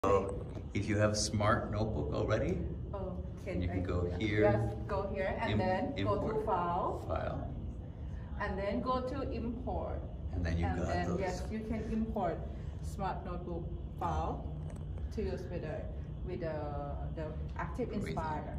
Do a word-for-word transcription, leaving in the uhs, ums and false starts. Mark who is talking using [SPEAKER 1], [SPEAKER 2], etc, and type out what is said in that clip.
[SPEAKER 1] So if you have a smart notebook already,
[SPEAKER 2] Oh, can
[SPEAKER 1] you can
[SPEAKER 2] I,
[SPEAKER 1] go here.
[SPEAKER 2] Yes, go here and
[SPEAKER 1] Im
[SPEAKER 2] then
[SPEAKER 1] import,
[SPEAKER 2] go to File.
[SPEAKER 1] File.
[SPEAKER 2] And then go to Import.
[SPEAKER 1] And then you
[SPEAKER 2] and
[SPEAKER 1] got
[SPEAKER 2] then,
[SPEAKER 1] those.
[SPEAKER 2] Yes, you can import Smart Notebook file to use with the with the the ActiveInspire.